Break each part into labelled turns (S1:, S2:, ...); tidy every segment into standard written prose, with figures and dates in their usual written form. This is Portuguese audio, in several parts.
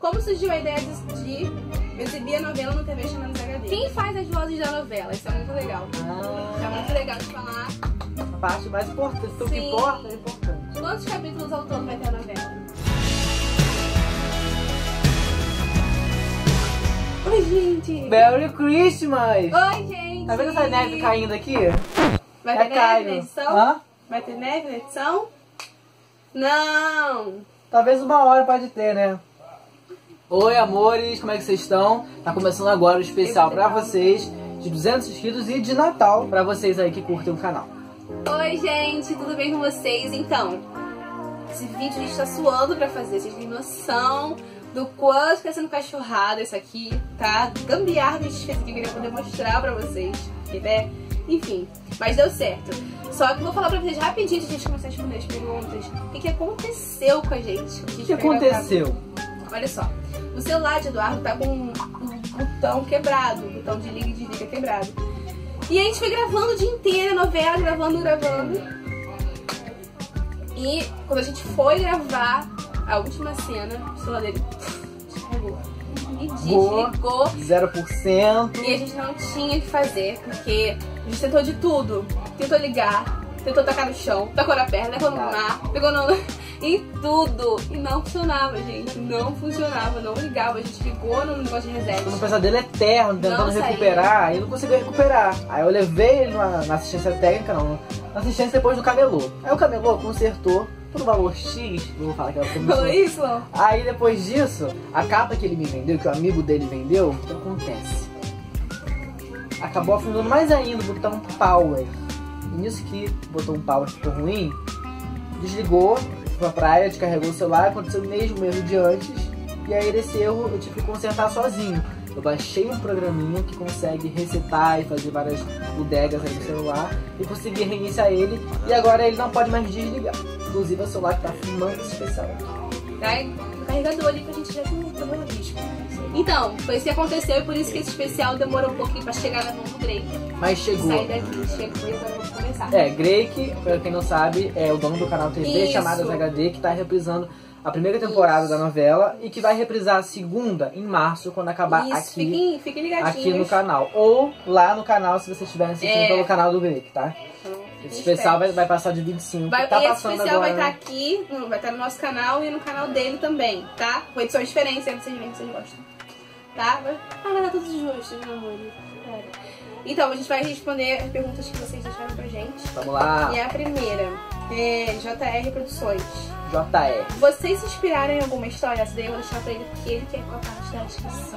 S1: como surgiu a ideia de exibir a novela no TV Chamadas HD. Quem faz as vozes da novela? Isso é muito legal. É muito legal de falar.
S2: A parte mais importante, o que importa é importante.
S1: Quantos capítulos ao todo vai ter a novela? Oi, gente!
S2: Merry Christmas!
S1: Oi, gente!
S2: Tá vendo essa neve caindo aqui?
S1: Vai ter neve na edição?
S2: Hã?
S1: Vai ter neve na edição? Não!
S2: Talvez 1 hora pode ter, né? Oi, amores, como é que vocês estão? Tá começando agora o especial pra vocês de 200 inscritos e de Natal pra vocês aí que curtem o canal.
S1: Oi, gente, tudo bem com vocês? Então, esse vídeo a gente tá suando pra fazer, vocês têm noção do quanto tá sendo cachorrada isso aqui, tá? Gambiarra que a gente fez aqui, eu queria poder mostrar pra vocês, né? Enfim, mas deu certo. Só que eu vou falar pra vocês rapidinho, antes de a gente começar a responder as perguntas, o que aconteceu com a gente.
S2: O que aconteceu?
S1: Olha só, o celular de Eduardo tá com um botão quebrado, um botão de liga e desliga quebrado. E a gente foi gravando o dia inteiro a novela, gravando. E quando a gente foi gravar a última cena, o celular dele descarregou. E desligou.
S2: 0%.
S1: E a gente não tinha o que fazer, porque a gente tentou de tudo. Tentou ligar, tentou tacar no chão, tacou na perna, tacou no mar, pegou em tudo. E não funcionava, gente. Não funcionava, não ligava. A gente ligou no negócio de reset.
S2: Um pesadelo eterno, tentando recuperar, e não conseguiu recuperar. Aí eu levei ele na assistência técnica, na assistência depois do camelô. Aí o camelô consertou por um valor X, não vou falar que ela começou.
S1: Falou isso?
S2: Aí depois disso, a capa que ele me vendeu, que o amigo dele vendeu, o que acontece? Acabou afundando mais ainda o botão Power. E nisso que botou um power que ficou ruim, desligou, foi pra praia, descarregou o celular, aconteceu o mesmo erro de antes. E aí desse erro eu tive que consertar sozinho. Eu baixei um programinha que consegue resetar e fazer várias bodegas aí no celular e consegui reiniciar ele, e agora ele não pode mais desligar. Inclusive é o celular que tá filmando esse especial aqui.
S1: Tá? O carregador ali pra gente já ter um risco. Então, foi isso que aconteceu e por isso que esse especial demorou um pouquinho pra chegar na mão do Drake.
S2: Mas chegou.
S1: Sair daqui, chegou e agora vamos começar.
S2: Drake, pra quem não sabe, é o dono do canal TV Chamadas HD, que tá reprisando a primeira temporada da novela e que vai reprisar a segunda em março, quando acabar aqui,
S1: fiquem ligadinhos
S2: aqui no canal. Ou lá no canal, se vocês estiverem assistindo pelo canal do Drake, tá? Esse especial vai passar de 25.
S1: Esse especial vai estar aqui, vai estar no nosso canal e no canal dele também, tá? Com edições diferentes, aí vocês veem que vocês gostam. Tá? Vai dar tudo justo, meu amor. Então, a gente vai responder as perguntas que vocês deixaram pra gente.
S2: Vamos lá.
S1: E a primeira é JR Produções.
S2: JR.
S1: Vocês se inspiraram em alguma história? Essa daí eu vou deixar pra ele porque ele quer com a parte da descrição.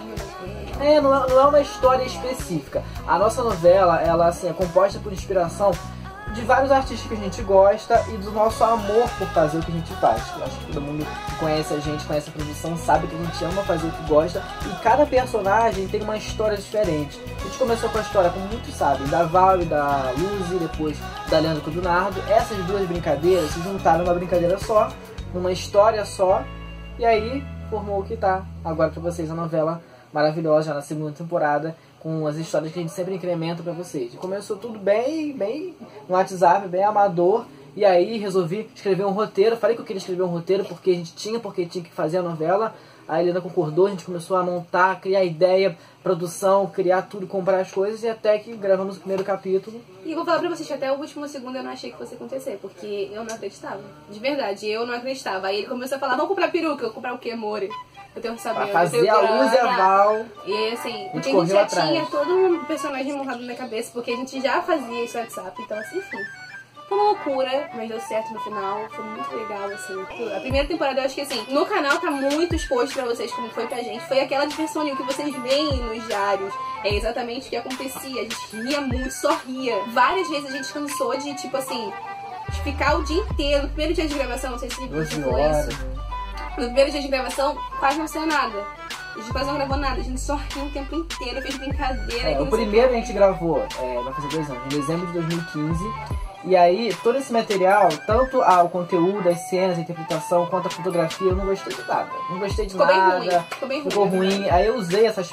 S2: Não é uma história específica. A nossa novela, ela assim, é composta por inspiração de vários artistas que a gente gosta e do nosso amor por fazer o que a gente faz. Eu acho que todo mundo que conhece a gente, conhece a produção, sabe que a gente ama fazer o que gosta. E cada personagem tem uma história diferente. A gente começou com a história, como muitos sabem, da Val e da Luzi, depois da Leandro com o Leonardo. Essas duas brincadeiras se juntaram numa brincadeira só, numa história só. E aí formou o que tá agora pra vocês, a novela maravilhosa, já na segunda temporada, com as histórias que a gente sempre incrementa pra vocês. E começou tudo bem no WhatsApp, bem amador. E aí resolvi escrever um roteiro. Falei que eu queria escrever um roteiro porque tinha que fazer a novela. A Helena concordou, a gente começou a montar, criar ideia, produção, criar tudo, comprar as coisas. E até que gravamos o primeiro capítulo.
S1: E vou falar pra vocês que até o último segundo eu não achei que fosse acontecer, porque eu não acreditava. De verdade, eu não acreditava. Aí ele começou a falar, vamos comprar peruca. Eu vou comprar o quê, amore? Eu tenho que saber.
S2: Pra fazer a Luz e a Val.
S1: E assim, porque a gente já tinha todo um personagem montado na minha cabeça, porque a gente já fazia isso no WhatsApp. Então assim, enfim. Foi uma loucura, mas deu certo no final. Foi muito legal, assim. A primeira temporada, eu acho que assim, no canal tá muito exposto pra vocês, como foi pra gente. Foi aquela diversão que vocês veem nos diários. É exatamente o que acontecia. A gente ria muito, só ria. Várias vezes a gente cansou de, tipo assim, de ficar o dia inteiro. No primeiro dia de gravação, não sei se você falou isso. No primeiro dia de gravação, quase não saiu nada. A gente quase não gravou nada, a gente só riu o tempo inteiro, fez brincadeira.
S2: O primeiro a gente gravou, vai fazer 2 anos, em dezembro de 2015. E aí, todo esse material, tanto o conteúdo, as cenas, a interpretação, quanto a fotografia, eu não gostei de nada. Não gostei de nada. Ficou ruim. Aí eu usei esses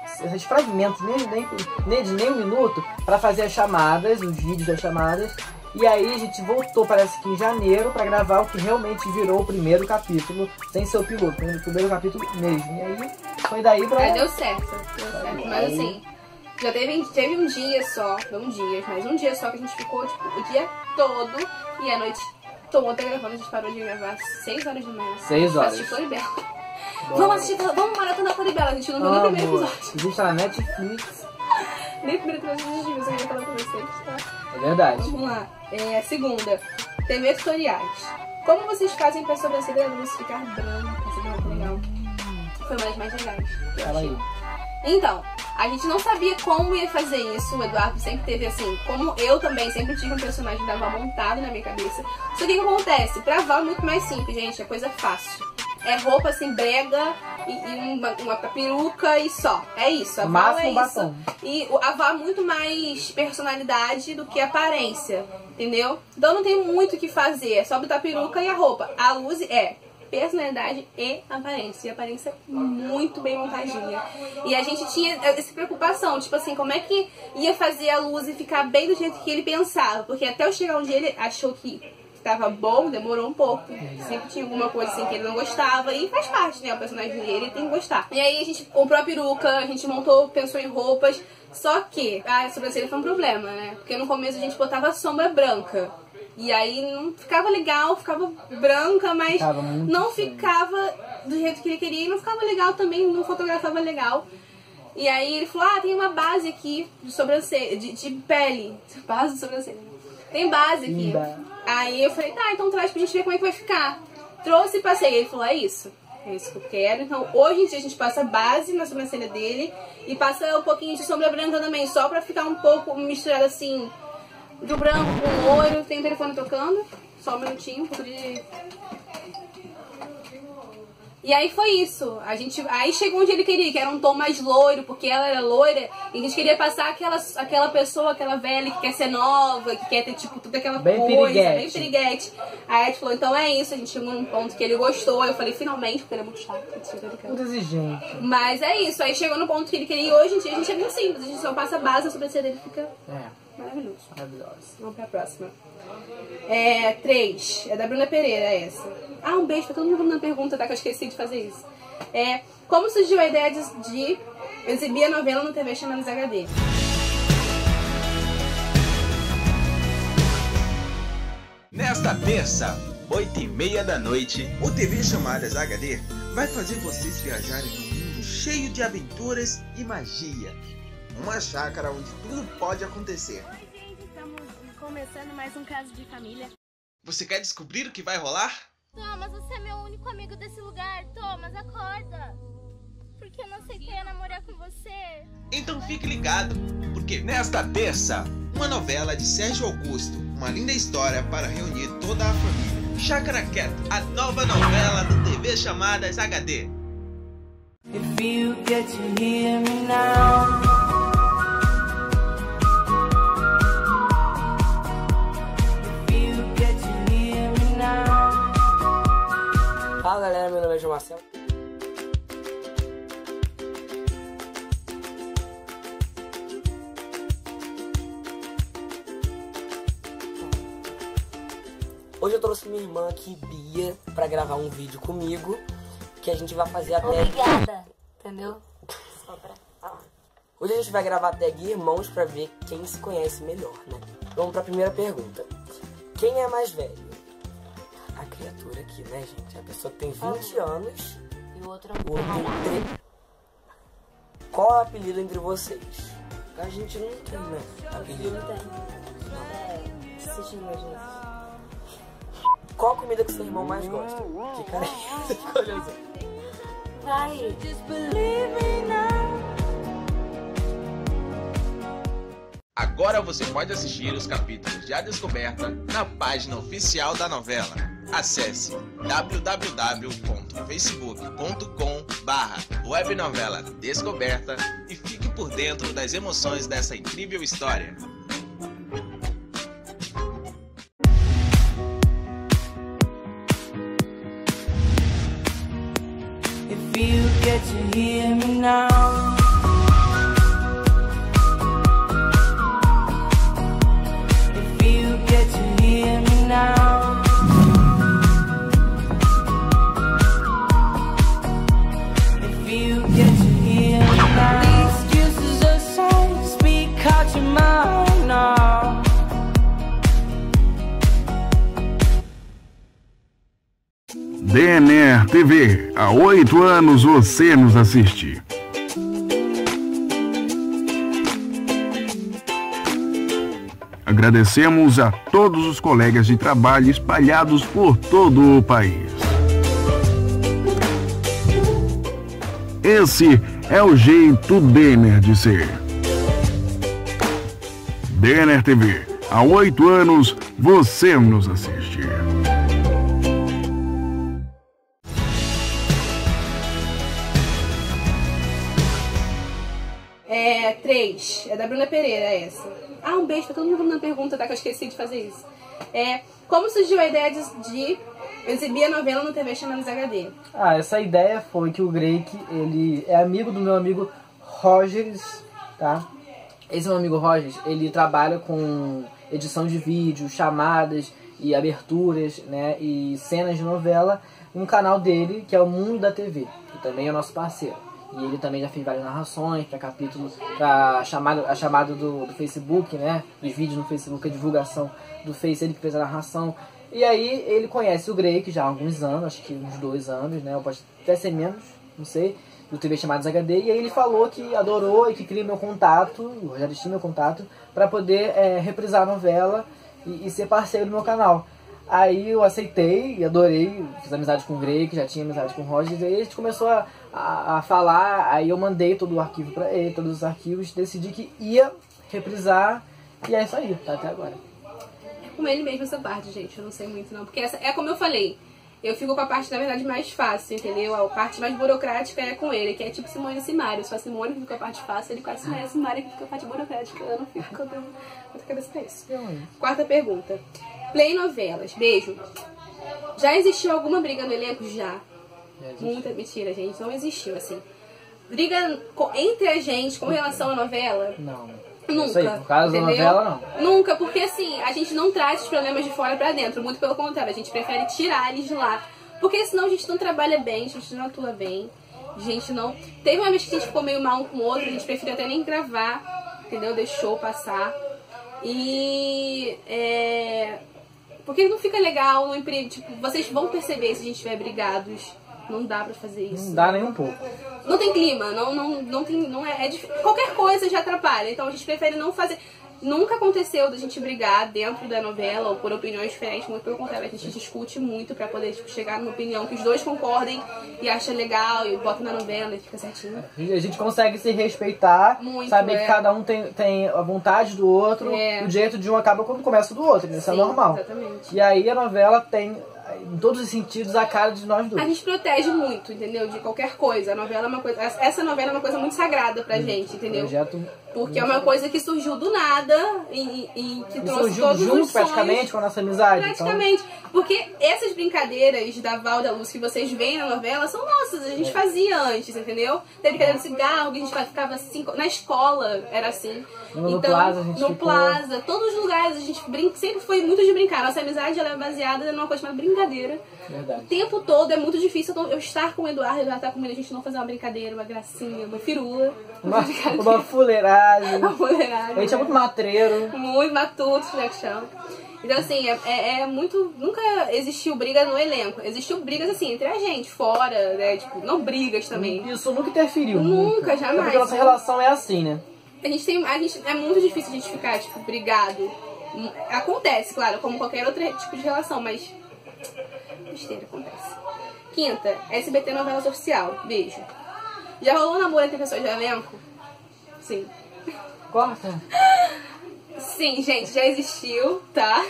S2: fragmentos, nem de nem um minuto, pra fazer as chamadas, os vídeos das chamadas. E aí a gente voltou, parece que em janeiro, pra gravar o que realmente virou o primeiro capítulo, sem ser o piloto, o primeiro capítulo mesmo. E aí foi daí pra...
S1: Deu certo. Mas assim, já teve um dia só, não dias, mas um dia só que a gente ficou, tipo, o dia todo e a noite toda gravando. A gente parou de gravar 6 horas da manhã.
S2: 6 horas.
S1: Assistir Floribela. Vamos maratonar Floribela. A gente não viu nem o primeiro episódio.
S2: A gente tá na Netflix.
S1: Nem o primeiro episódio a gente viu, só queria falar pra vocês, tá?
S2: É verdade.
S1: Vamos lá. Segunda, TV tutoriais. Como vocês fazem pra sobrancelha da luz ficar branca? Essa é muito legal. Foi uma das mais legais.
S2: Fala aí.
S1: Então, a gente não sabia como ia fazer isso. O Eduardo sempre teve assim, como eu também sempre tive um personagem da Val montado na minha cabeça. Só que o que acontece? Pra Val é muito mais simples, gente. É coisa fácil. É roupa assim, brega e uma peruca e só. É isso. A Val é isso.
S2: Batom.
S1: E a Val é muito mais personalidade do que aparência. Entendeu? Então não tem muito o que fazer. É só botar a peruca e a roupa. A Luz é personalidade e aparência. E a aparência é muito bem montadinha. E a gente tinha essa preocupação, tipo assim, como é que ia fazer a Luz e ficar bem do jeito que ele pensava. Porque até eu chegar um dia ele achou que tava bom, demorou um pouco. Sempre tinha alguma coisa assim que ele não gostava. E faz parte, né? O personagem dele tem que gostar. E aí a gente comprou a peruca, a gente montou, pensou em roupas. Só que a sobrancelha foi um problema, né? Porque no começo a gente botava sombra branca. E aí não ficava legal, ficava branca, mas não ficava do jeito que ele queria. E não ficava legal também, não fotografava legal. E aí ele falou, tem uma base aqui de sobrancelha, de pele. Base de sobrancelha. Tem base aqui. Aí eu falei, tá, então traz pra gente ver como é que vai ficar. Trouxe e passei. Ele falou, é isso que eu quero. Então hoje em dia a gente passa base na sobrancelha dele e passa um pouquinho de sombra branca também, só pra ficar um pouco misturado assim, do branco com o loiro. Tem o telefone tocando, só um minutinho, um pouco de... E aí foi isso. Aí chegou onde ele queria, que era um tom mais loiro, porque ela era loira, e a gente queria passar aquela pessoa, aquela velha que quer ser nova, que quer ter tipo toda aquela
S2: bem
S1: coisa, bem piriguete. Aí a gente falou, então é isso, a gente chegou num ponto que ele gostou. Eu falei, finalmente, porque ele é muito chato.
S2: Muito exigente.
S1: Mas é isso, aí chegou no ponto que ele queria e hoje em dia a gente é bem simples, a gente só passa a base, a sobrancelha dele fica maravilhoso. Vamos pra próxima. 3, é da Bruna Pereira essa. Um beijo pra todo mundo na pergunta, tá? Que eu esqueci de fazer isso. Como surgiu a ideia de exibir a novela no TV Chamadas HD?
S3: Nesta terça, 8h30 da noite, o TV Chamadas HD vai fazer vocês viajarem num mundo cheio de aventuras e magia. Uma chácara onde tudo pode acontecer.
S4: Estamos começando mais um caso de família.
S3: Você quer descobrir o que vai rolar?
S4: Thomas, você é meu único amigo desse lugar. Thomas, acorda. Porque eu não aceitei namorar com você.
S3: Então fique ligado, porque nesta terça, uma novela de Sérgio Augusto, uma linda história para reunir toda a família. Chácara Cat, a nova novela do TV Chamadas HD.
S5: If you get to hear me now.
S6: Fala galera, meu nome é João Marcelo. Hoje eu trouxe minha irmã aqui, Bia, pra gravar um vídeo comigo, que a gente vai fazer a tag...
S4: Obrigada, entendeu? Só pra falar.
S6: Hoje a gente vai gravar a tag Irmãos pra ver quem se conhece melhor, né? Vamos pra primeira pergunta. Quem é mais velho? A criatura aqui, né, gente? A pessoa que tem 20 anos
S4: E o outro
S6: o outro tem 3. Qual é o apelido entre vocês? A gente não tem, né? Apelido.
S4: não tem. Assistindo a gente.
S6: Qual a comida que seu irmão mais gosta? Que cara é esse? Ficou olhando assim.
S4: Vai.
S3: Agora você pode assistir os capítulos de A Descoberta na página oficial da novela. Acesse www.facebook.com/webnovela Descoberta e fique por dentro das emoções dessa incrível história.
S5: If you get to hear me now. If you get to
S7: TV, há 8 anos você nos assiste. Agradecemos a todos os colegas de trabalho espalhados por todo o país. Esse é o jeito Denner de ser. Denner TV, há 8 anos você nos assiste.
S1: 3, é da Bruna Pereira essa. Ah, um beijo pra todo mundo na pergunta, tá? Que eu esqueci de fazer isso. Como surgiu a ideia de exibir a novela no TV Chamadas HD?
S2: Ah, essa ideia foi que o Greik, ele é amigo do meu amigo Rogers, tá? Esse meu amigo Rogers, ele trabalha com edição de vídeo, chamadas e aberturas, né? E cenas de novela, um canal dele, que é o Mundo da TV, que também é nosso parceiro. E ele também já fez várias narrações para capítulos, para a chamada do Facebook, né? Dos vídeos no Facebook, a divulgação do Face, ele que fez a narração. E aí ele conhece o Greik já há alguns anos, acho que uns 2 anos, né? Ou pode até ser menos, não sei, do TV Chamadas HD. E aí ele falou que adorou e que queria meu contato, o Rogério tinha meu contato, para poder reprisar a novela e ser parceiro do meu canal. Aí eu aceitei e adorei, fiz amizade com o Greik, já tinha amizade com o Roger, e aí a gente começou a falar, aí eu mandei todo o arquivo pra ele, todos os arquivos, decidi que ia reprisar, e é isso aí, tá até agora.
S1: É com ele mesmo essa parte, gente, eu não sei muito não, porque essa é como eu falei, eu fico com a parte, na verdade, mais fácil, entendeu? A parte mais burocrática é com ele, que é tipo Simone e Simário, só a Simone fica com a parte fácil, ele quase não é a Simário que fica com a parte burocrática, eu não fico com a cabeça pra isso. 4ª pergunta. Play novelas. Beijo. Já existiu alguma briga no elenco? Já. Muita mentira, gente. Não existiu, assim. Briga entre a gente com relação à novela?
S2: Não.
S1: Nunca.
S2: Isso aí, no caso da novela, não.
S1: Nunca, porque assim, a gente não traz os problemas de fora pra dentro. Muito pelo contrário, a gente prefere tirar eles de lá. Porque senão a gente não trabalha bem, a gente não atua bem. A gente não... Teve uma vez que a gente ficou meio mal um com o outro, a gente preferiu até nem gravar, entendeu? Deixou passar. E... Porque não fica legal, não tipo, vocês vão perceber se a gente estiver brigados. Não dá pra fazer isso.
S2: Não dá nem um pouco.
S1: Não tem clima, qualquer coisa já atrapalha. Então a gente prefere não fazer. Nunca aconteceu da gente brigar dentro da novela ou por opiniões diferentes, muito pelo contrário, a gente discute muito pra poder chegar numa opinião que os dois concordem e acham legal e bota na novela e fica certinho.
S2: A gente consegue se respeitar,
S1: muito,
S2: saber que cada um tem a vontade do outro, o direito de um acaba quando começa do outro, isso é normal.
S1: Exatamente.
S2: E aí a novela tem, em todos os sentidos, a cara de nós dois.
S1: A gente protege muito, entendeu? De qualquer coisa. A novela é uma coisa. Essa novela é uma coisa muito sagrada pra gente, entendeu? Porque é uma coisa que surgiu do nada e que trouxe
S2: surgiu
S1: todos
S2: junto
S1: os sonhos,
S2: praticamente com a nossa amizade.
S1: Praticamente. Então... Porque essas brincadeiras da Val da Luz que vocês veem na novela são nossas. A gente fazia antes, entendeu? Tem brincadeira de cigarro, que a gente ficava assim. Na escola era assim.
S2: No Plaza a gente
S1: no Plaza, todos os lugares a gente sempre foi muito de brincar. Nossa amizade ela é baseada numa coisa chamada brincadeira.
S2: Verdade.
S1: O tempo todo é muito difícil eu estar com o Eduardo estar comigo, a gente não fazer uma brincadeira, uma gracinha, uma firula.
S2: Uma fuleiragem.
S1: Uma fuleiragem.
S2: A gente é muito matreiro.
S1: Muito matuto, já que chama. Então, assim, é muito... Nunca existiu briga no elenco. Existiu brigas, assim, entre a gente, fora, né? Tipo, não brigas também.
S2: Isso nunca interferiu.
S1: Nunca, jamais.
S2: É porque a nossa relação é assim, né?
S1: É muito difícil a gente ficar, tipo, brigado. Acontece, claro, como qualquer outro tipo de relação, mas... Besteira, acontece. 5ª, SBT Novelas Oficial. Beijo. Já rolou namoro entre pessoas do elenco? Sim.
S2: Corta.
S1: Sim, gente, já existiu, tá?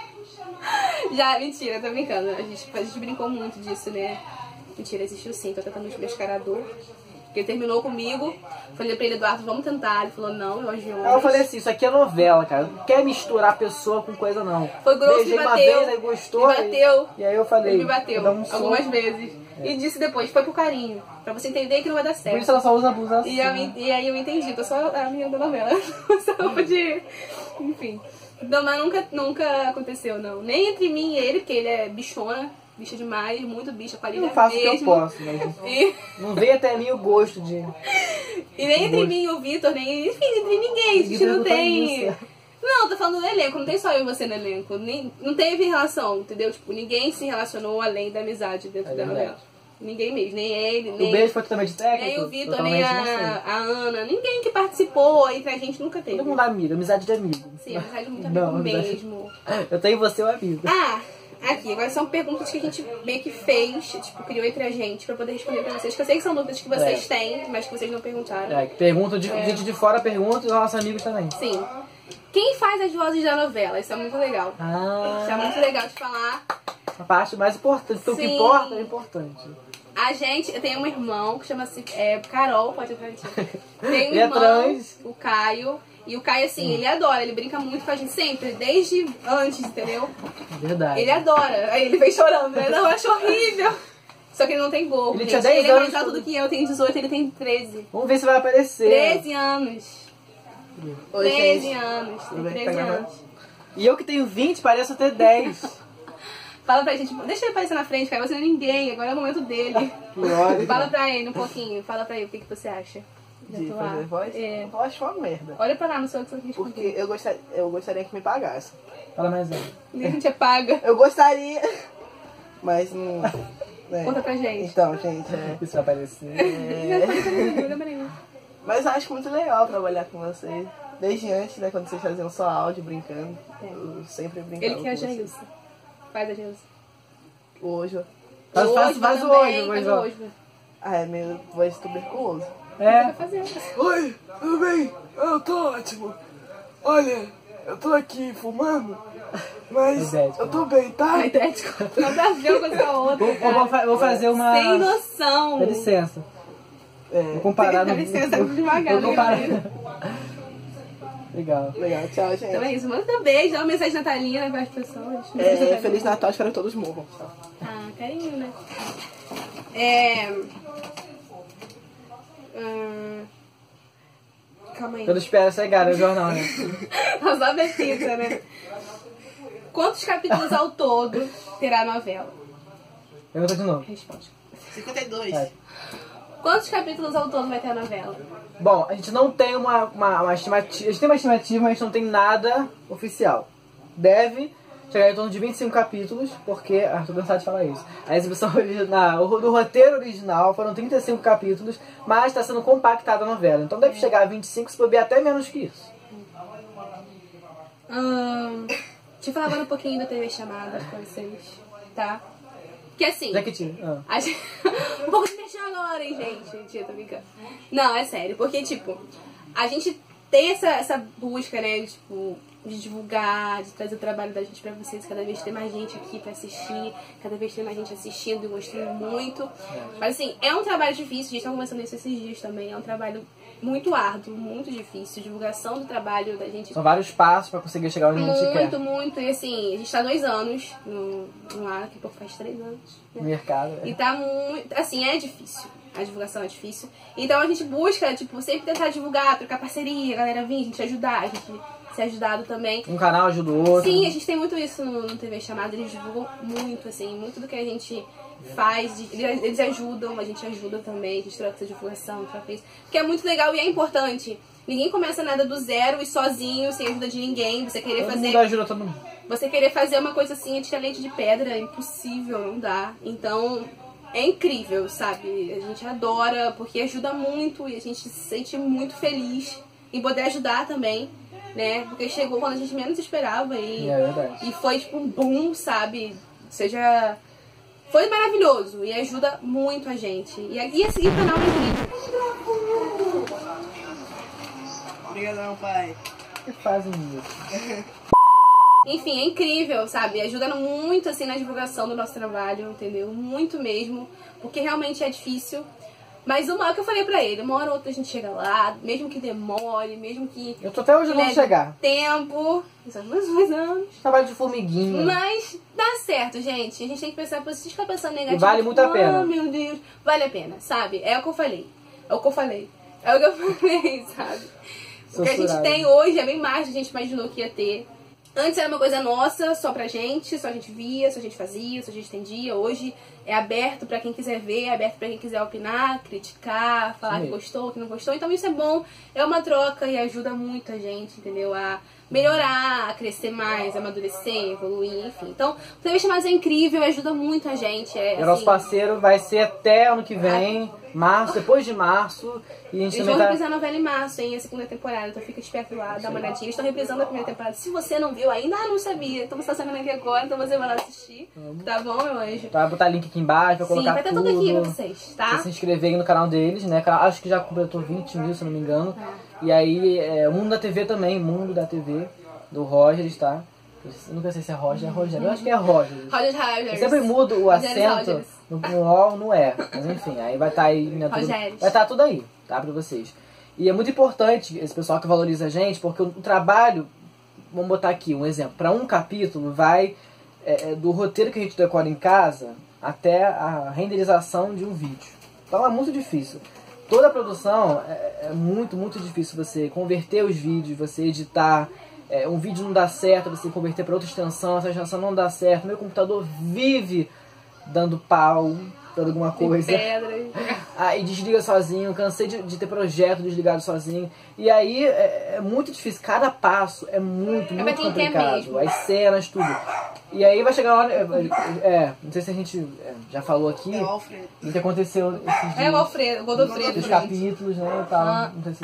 S1: Já, mentira, tô brincando. A gente brincou muito disso, né? Mentira, existiu sim, tô tentando desmascarar a dor. Ele terminou comigo, falei pra ele, Eduardo, vamos tentar. Ele falou, não, eu agiu.
S2: Eu falei assim, isso aqui é novela, cara. Não quer misturar pessoa com coisa, não.
S1: Foi grosso,
S2: beijei
S1: me bateu.
S2: Uma vez, aí gostou.
S1: Me bateu.
S2: E aí eu falei...
S1: Ele me bateu algumas vezes. E disse depois, foi pro carinho. Pra você entender que não vai dar certo.
S2: Por isso ela só usa abuso assim.
S1: E aí eu entendi, tô só a minha da novela. Só de... Enfim. Não, mas nunca aconteceu, não. Nem entre mim e ele, porque ele é bichona. Bicha demais, muito bicha, qualidade
S2: mesmo. Eu faço o que eu posso, mas não veio até mim o gosto de...
S1: E nem entre mim e o Vitor, nem... Enfim, entre ninguém, a gente não tem... Não, tô falando do elenco, não tem só eu e você no elenco. Não teve relação, entendeu? Tipo, ninguém se relacionou além da amizade dentro da novela. Ninguém mesmo, nem ele, nem...
S2: O beijo foi totalmente técnico?
S1: Nem o Vitor,
S2: Totalmente,
S1: nem
S2: não sei.
S1: a Ana. Ninguém que participou entre a gente nunca teve.
S2: Todo mundo é amigo, amizade de amigo.
S1: Sim, amizade muito amigo
S2: Não,
S1: mesmo.
S2: Eu tenho você, o amigo.
S1: Ah, aqui, agora são perguntas que a gente meio que fez, tipo, criou entre a gente pra poder responder pra vocês. Que eu sei que são dúvidas que vocês têm, mas que vocês não perguntaram.
S2: É, que pergunta, gente de fora pergunta e os nossos amigos também.
S1: Sim. Quem faz as vozes da novela? Isso é muito legal. Isso é muito legal de falar.
S2: A parte mais importante. Então, o que
S1: Sim.
S2: importa é importante.
S1: Eu tenho um irmão que chama-se Carol, pode acreditar. Tem um
S2: Ele é
S1: irmão,
S2: trans.
S1: o Caio. E o Caio, assim, ele adora, ele brinca muito com a gente sempre, desde antes, entendeu?
S2: Verdade.
S1: Ele adora. Aí ele vem chorando, né? Não, eu acho horrível. Só que ele não tem gol.
S2: Ele
S1: gente.
S2: tinha 10
S1: ele é mais
S2: anos
S1: alto
S2: quando-
S1: do que eu tenho 18, ele tem 13.
S2: Vamos ver se vai aparecer.
S1: 13 anos.
S8: Oi,
S1: 13
S8: gente.
S1: anos. Tem
S8: Tudo bem?
S1: 13
S8: Tá gravando?
S1: anos.
S2: E eu que tenho 20, pareço ter 10.
S1: Fala pra gente, deixa ele aparecer na frente, cara. Você não é ninguém, agora é o momento dele.
S2: Que ódio.
S1: Fala pra ele um pouquinho, fala pra ele o que você acha.
S8: De
S1: atuar.
S8: fazer voz?
S1: É.
S8: Eu acho uma merda.
S1: Olha pra lá no seu que você
S8: Porque eu gostaria que me pagasse.
S2: Fala mais um.
S1: E a gente é paga.
S8: Eu gostaria, mas não... né.
S1: Conta pra gente.
S8: Então, gente,
S2: Isso vai aparecer.
S8: mas eu acho muito legal trabalhar com vocês. Desde antes, né, quando vocês faziam só áudio brincando. Eu sempre brincava
S1: Ele que é a
S8: com vocês.
S1: Jailson. Faz a Jailson.
S8: Hoje,
S2: Faz o hoje,
S1: faz
S2: ó.
S1: hoje.
S8: é meio voz tuberculoso.
S2: É.
S1: Vai fazer.
S8: Oi, tudo bem? Eu tô ótimo. Olha, eu tô aqui fumando, mas
S2: Idético.
S8: eu tô bem, tá?
S1: A idético. Nada a ver uma coisa com a outra.
S2: Vou fazer uma...
S1: Sem noção.
S2: Dá licença.
S8: É,
S2: Vou comparar
S1: Dá
S2: no...
S1: licença, muito devagar.
S2: Vou comparar.
S1: Né?
S2: Legal.
S8: legal, tchau, gente.
S1: Então é isso. Manda um beijo, dá uma mensagem natalina para as pessoas.
S8: Feliz Natal, espero que todos morram.
S1: Ah, carinho, né? Calma aí.
S2: Quando espera chegar no jornal, né?
S1: As aberturas, né? Quantos capítulos ao todo terá a novela?
S2: Pergunta de novo.
S1: Responde.
S8: 52.
S2: Vai.
S1: Quantos capítulos ao todo vai ter a novela?
S2: Bom, a gente não tem uma estimativa. A gente tem uma estimativa, mas a gente não tem nada oficial. Deve chegar em torno de 25 capítulos, porque... Ah, tô cansado de falar isso. A exibição original, do roteiro original foram 35 capítulos, mas está sendo compactada a novela. Então deve chegar a 25, se bobear até menos que isso.
S1: Deixa eu falar agora um pouquinho da TV Chamada pra vocês, tá? Que assim...
S2: Já que tinha.
S1: A gente... um pouco de mexer agora, hein, gente? Mentira, tô brincando. Não, é sério, porque, tipo, a gente tem essa busca, né, de divulgar, de trazer o trabalho da gente pra vocês, cada vez ter mais gente aqui pra assistir, cada vez ter mais gente assistindo e gostando muito. Mas, assim, é um trabalho difícil, a gente tá conversando isso esses dias também, é um trabalho muito árduo, muito difícil, divulgação do trabalho da gente.
S2: São vários passos pra conseguir chegar onde a gente quer.
S1: Muito, e assim, a gente tá 2 anos no ar, daqui a pouco faz 3 anos.
S2: No mercado.
S1: E tá muito, assim, é difícil. A divulgação é difícil. Então a gente busca, tipo, sempre tentar divulgar, trocar parceria, a galera vir, a gente ajudar, a gente ser ajudado também.
S2: Um canal ajuda o outro.
S1: Sim, a gente tem muito isso no TV Chamada, eles divulgam muito, assim, muito do que a gente faz, eles ajudam, a gente ajuda também, a gente troca essa divulgação, troca isso. Porque é muito legal e é importante. Ninguém começa nada do zero e sozinho, sem ajuda de ninguém. Você querer
S2: Todo
S1: fazer...
S2: mundo ajuda todo mundo.
S1: Você querer fazer uma coisa assim, é tirar leite de pedra, é impossível, não dá. Então, é incrível, sabe? A gente adora, porque ajuda muito e a gente se sente muito feliz em poder ajudar também, né? Porque chegou quando a gente menos esperava e,
S2: É verdade.
S1: e foi tipo um boom, sabe? Seja... Foi maravilhoso e ajuda muito a gente. E assim, o canal é incrível.
S8: Obrigadão, pai.
S2: Que fazem isso?
S1: Enfim, é incrível, sabe? Ajuda muito, assim, na divulgação do nosso trabalho, entendeu? Muito mesmo, porque realmente é difícil. Mas uma hora que eu falei pra ele, uma hora ou outra a gente chega lá, mesmo que demore, mesmo que...
S2: Eu tô até hoje não
S1: leve
S2: chegar.
S1: tempo, são mais 2 anos.
S2: Trabalho de formiguinha.
S1: Mas dá certo, gente. A gente tem que pensar positivo, ficar pensando negativo.
S2: E vale muito a pena.
S1: Ah, meu Deus. Vale a pena, sabe? É o que eu falei. É o que eu falei. É o que eu falei, sabe? O que a gente tem hoje é bem mais do que a gente imaginou que ia ter. Antes era uma coisa nossa, só pra gente, só a gente via, só a gente fazia, só a gente entendia. Hoje é aberto pra quem quiser ver, é aberto pra quem quiser opinar, criticar, falar que gostou, que não gostou. Então isso é bom, é uma troca e ajuda muito a gente, entendeu? A melhorar, a crescer mais, amadurecer, evoluir, enfim. Então, o TV Chamadas é incrível, ajuda muito a gente.
S2: E o nosso parceiro vai ser até ano que vem, março, depois de março. E a gente
S1: Eles vão reprisar a novela em março, hein, a segunda temporada, então fica esperto lá, dá uma olhadinha. Eles estão reprisando a primeira temporada. Se você não viu ainda, não sabia. Então você tá sabendo aqui agora, então você vai lá assistir. Tá bom, meu anjo?
S2: Vai botar link aqui embaixo, vai colocar
S1: vai estar tudo aqui pra vocês, tá?
S2: Pra se inscrever aí no canal deles, né? Acho que já completou 20 mil, se eu não me engano. E aí, o Mundo da TV também, Mundo da TV, do Roger, tá? Eu nunca sei se é Roger, é Rogério. Eu acho que é Roger.
S1: Roger.
S2: Eu sempre mudo o acento no O, no E. Mas enfim, aí vai estar aí. Vai estar tudo aí, tá? Pra vocês. E é muito importante esse pessoal que valoriza a gente, porque o trabalho, vamos botar aqui um exemplo, para um capítulo vai do roteiro que a gente decora em casa até a renderização de um vídeo. Então é muito difícil. Toda a produção é muito, muito difícil você converter os vídeos, você editar. Um vídeo não dá certo, você converter para outra extensão, essa extensão não dá certo. Meu computador vive dando pau, dando alguma coisa. E desliga sozinho, cansei de ter projeto desligado sozinho. E aí é muito difícil, cada passo é muito, muito complicado. As cenas, tudo. E aí vai chegar uma hora. Não sei se a gente já falou aqui o que aconteceu esses dias.
S1: O Alfredo, o Godofredo.
S2: Os capítulos, né? E tal. Não sei se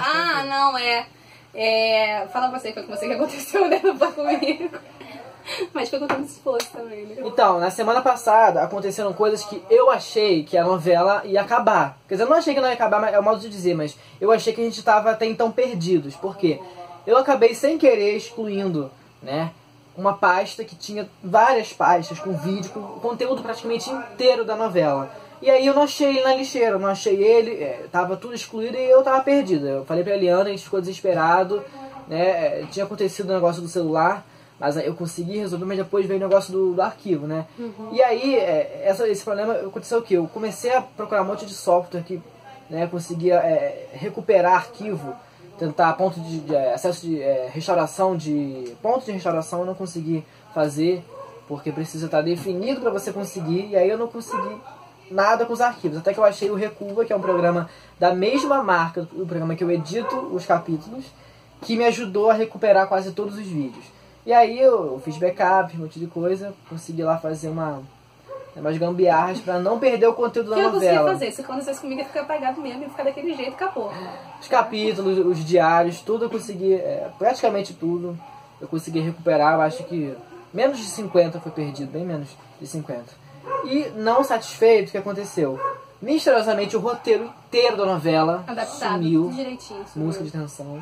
S1: fala você que aconteceu, né? Não foi comigo. Mas foi contando se fosse também, né?
S2: Então, na semana passada aconteceram coisas que eu achei que a novela ia acabar. Quer dizer, eu não achei que não ia acabar, mas é o modo de dizer, mas eu achei que a gente estava até então perdidos. Por quê? Eu acabei sem querer excluindo, né, uma pasta que tinha várias pastas com vídeo, com conteúdo praticamente inteiro da novela. E aí eu não achei ele na lixeira, eu não achei ele, tava tudo excluído e eu tava perdido. Eu falei pra Eliana, a gente ficou desesperado, né, tinha acontecido o negócio do celular, mas eu consegui resolver, mas depois veio o negócio do arquivo, né. E aí, esse problema aconteceu o quê? Eu comecei a procurar um monte de software que, né, conseguia recuperar arquivo, tentar ponto de acesso de restauração, ponto de restauração eu não consegui fazer, porque precisa estar definido para você conseguir, e aí eu não consegui nada com os arquivos, até que eu achei o Recuva, que é um programa da mesma marca do programa que eu edito os capítulos, que me ajudou a recuperar quase todos os vídeos. E aí eu fiz backup, um monte de coisa, consegui lá fazer umas gambiarras pra não perder o conteúdo da novela.
S1: O que eu consegui fazer? Se acontecesse comigo, ia ficar apagado mesmo, ia ficar daquele jeito, acabou.
S2: Os capítulos, os diários, tudo eu consegui, praticamente tudo, eu consegui recuperar. Eu acho que menos de 50 foi perdido, bem menos de 50. E não satisfeito, o que aconteceu? Misteriosamente o roteiro inteiro da novela sumiu.
S1: Direitinho.
S2: Música de tensão.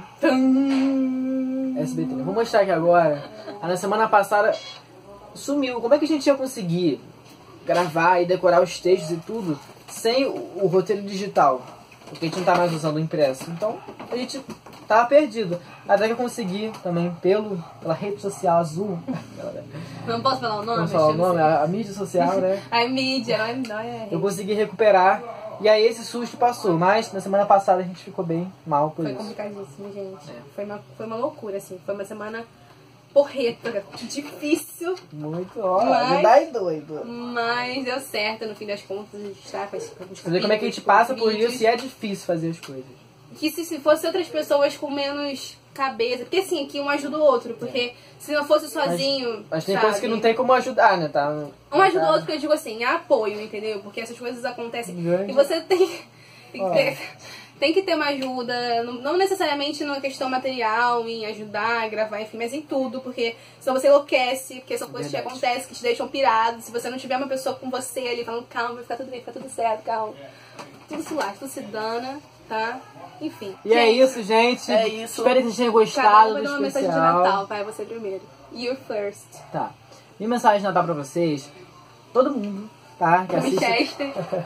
S2: SBT. Vou mostrar aqui agora. Na semana passada sumiu. Como é que a gente ia conseguir gravar e decorar os textos e tudo sem o roteiro digital? Porque a gente não tá mais usando o impresso. Então a gente tava perdido. Até que eu consegui também pela rede social azul.
S1: Não posso falar o nome?
S2: Não falar o nome, a mídia social, né?
S1: A mídia, não é.
S2: Eu consegui recuperar. E aí esse susto passou. Mas na semana passada a gente ficou bem mal por isso.
S1: Foi complicadíssimo, gente. Foi uma loucura, assim. Foi uma semana porreta, difícil.
S2: Muito, me dá doido.
S1: Mas deu certo, no fim das contas, a gente tá com os
S2: Você vê como é que a gente passa por isso e é difícil fazer as coisas.
S1: Que se fosse outras pessoas com menos cabeça, porque assim, que um ajuda o outro, porque se não fosse sozinho,
S2: mas tem coisas que não tem como ajudar, né?
S1: Um ajuda o outro, que eu digo assim, é apoio, entendeu? Porque essas coisas acontecem e você tem que ter uma ajuda, não necessariamente numa questão material, em ajudar, a gravar, enfim, mas em tudo, porque senão você enlouquece, porque são coisas que acontecem, que te deixam pirado. Se você não tiver uma pessoa com você ali falando, calma, vai ficar tudo bem, vai ficar tudo certo, calma. Tudo se lasca, tudo se dana, tá? Enfim.
S2: E é isso, gente. É isso. Espero que vocês tenham gostado do especial.
S1: Mensagem de Natal, vai você primeiro. You first.
S2: Tá. Minha mensagem de Natal pra vocês, todo mundo, tá? Que assiste.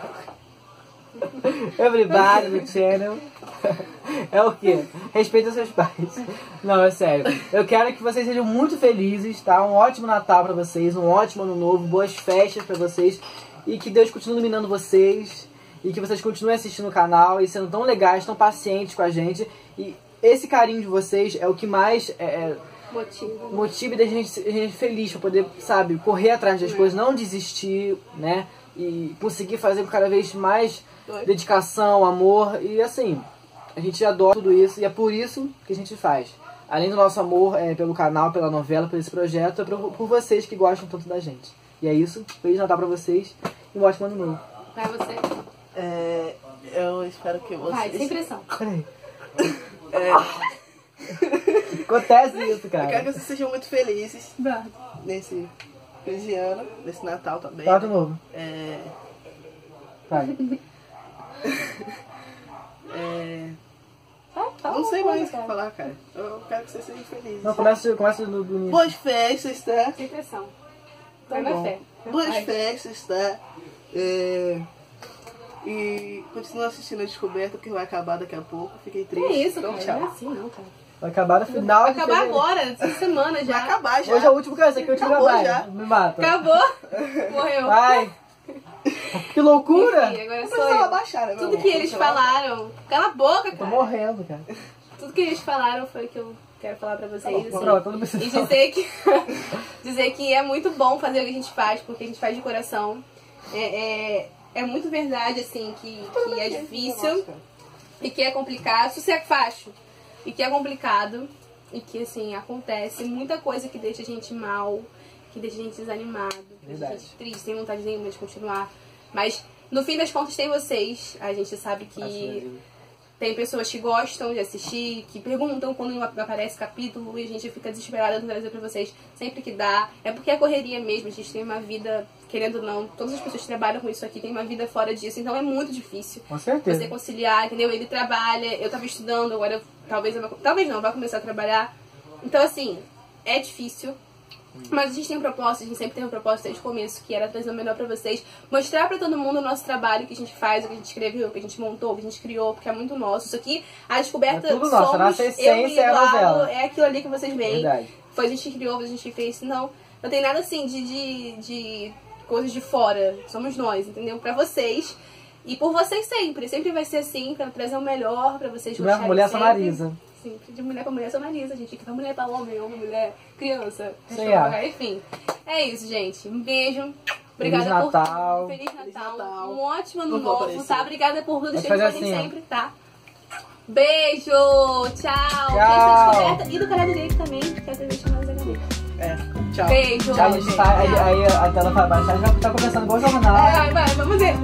S2: Everybody no channel. É o quê? Respeita seus pais. Não, é sério. Eu quero que vocês sejam muito felizes, tá? Um ótimo Natal pra vocês, um ótimo Ano Novo, boas festas pra vocês. E que Deus continue iluminando vocês. E que vocês continuem assistindo o canal e sendo tão legais, tão pacientes com a gente. E esse carinho de vocês é o que mais motiva e deixa a gente feliz pra poder, sabe, correr atrás das coisas, não desistir, né? E conseguir fazer com cada vez mais dedicação, amor. E assim, a gente adora tudo isso e é por isso que a gente faz. Além do nosso amor pelo canal, pela novela, por esse projeto, é por vocês que gostam tanto da gente. E é isso. Feliz Natal pra vocês e um ótimo ano novo.
S1: Vai você.
S9: Eu espero que vocês...
S1: Vai, sem pressão.
S2: Peraí. Acontece isso, cara.
S9: Eu quero que vocês sejam muito felizes
S1: Vai.
S9: nesse fim de ano, nesse Natal também.
S2: Fala de novo. Vai.
S9: Não sei mais o que falar, cara. Eu quero que vocês sejam felizes.
S2: Não, começa do início.
S9: Boas festas, tá?
S1: Sem pressão.
S9: Tá
S1: Vai na
S9: bom.
S1: fé.
S9: Boas
S1: Vai.
S9: festas, tá? E continua assistindo a Descoberta, porque vai acabar daqui a pouco. Fiquei
S1: Que
S9: triste.
S1: isso,
S9: Então,
S1: cara?
S9: tchau.
S1: Não é assim não, cara.
S2: Vai acabar no final.
S1: Vai
S2: de
S1: acabar
S2: fevereiro.
S1: agora, essa semana já.
S9: Vai acabar já.
S2: Hoje é o último, cara. Esse aqui é o último
S9: Acabou
S2: trabalho.
S9: já.
S2: Me mata.
S1: Acabou? Morreu.
S2: Vai. Que loucura.
S1: Enfim, agora
S9: Não
S1: sou
S9: precisava
S1: eu.
S9: baixar, né, meu
S1: Tudo
S9: amor?
S1: que eles falaram... Cala a boca,
S2: Tô
S1: cara.
S2: morrendo, cara.
S1: Tudo que eles falaram foi o que eu quero falar pra vocês. assim.
S2: Pronto, todo mundo precisa
S1: E
S2: falar.
S1: dizer que é muito bom fazer o que a gente faz, porque a gente faz de coração. É muito verdade, assim, que é difícil e que é complicado. Isso é fácil. E que é complicado e que, assim, acontece muita coisa que deixa a gente mal, que deixa a gente desanimado, que deixa a gente triste, sem vontade nenhuma de continuar. Mas, no fim das contas, tem vocês. A gente sabe que tem pessoas que gostam de assistir, que perguntam quando aparece capítulo e a gente fica desesperada de trazer pra vocês sempre que dá. É porque é correria mesmo, a gente tem uma vida, querendo ou não, todas as pessoas que trabalham com isso aqui têm uma vida fora disso, então é muito difícil.
S2: Com certeza.
S1: Você conciliar, entendeu? Ele trabalha, eu tava estudando, agora talvez não, vai começar a trabalhar. Então, assim, é difícil. Mas a gente tem um propósito, a gente sempre tem um propósito desde o começo, que era trazer o melhor pra vocês, mostrar pra todo mundo o nosso trabalho, o que a gente faz, o que a gente escreveu, o que a gente montou, o que a gente criou, porque é muito nosso. Isso aqui, a descoberta
S2: É tudo nosso,
S1: somos
S2: a nossa
S1: eu
S2: essência
S1: e
S2: é a
S1: Eduardo,
S2: novela.
S1: é aquilo ali que vocês veem.
S2: Verdade.
S1: Foi a gente que criou, a gente fez, não tem nada assim de coisas de fora, somos nós, entendeu? Pra vocês. E por vocês sempre vai ser assim, pra trazer o melhor, pra vocês gostarem
S2: Mulher
S1: sempre.
S2: Samarisa.
S1: Sempre, de mulher pra mulher Samarisa, gente. Que mulher pra homem, homem, mulher, criança.
S2: Sei lá.
S1: Enfim, é isso, gente. Um beijo. Obrigada
S2: Feliz Natal.
S1: por Feliz Natal.
S9: Natal.
S1: Um ótimo ano
S9: Não vou
S1: novo,
S9: aparecer.
S1: tá? Obrigada por tudo.
S2: Pode
S1: Esteja com a
S2: fazer
S1: gente
S2: assim, ó.
S1: sempre, tá? Beijo! Tchau! Gente, e do canal direito também, que é a TV chamada HD.
S9: Tchau.
S1: Beijo!
S2: Aí a tela vai baixar, já tá começando igual jornal.
S1: Vai, vamos ver.